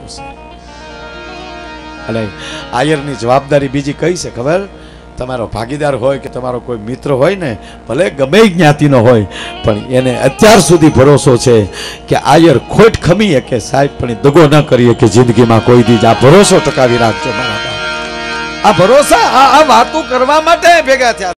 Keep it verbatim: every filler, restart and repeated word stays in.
છે. અને આયરની જવાબદારી બીજી કઈ છે ખબર? તમારો ભાગીદાર હોય કે તમારો કોઈ મિત્ર હોય ને, ભલે ગમે જ્ઞાતિનો હોય, પણ એને અત્યાર સુધી ભરોસો છે કે આયર ખોટ ખમી કે સાહેબ પણ દગો ન કરીએ કે જિંદગીમાં કોઈ દી. આ ભરોસો ટકાવી રાખજો મારા. આ ભરોસા આ વાતો કરવા માટે ભેગા થયા.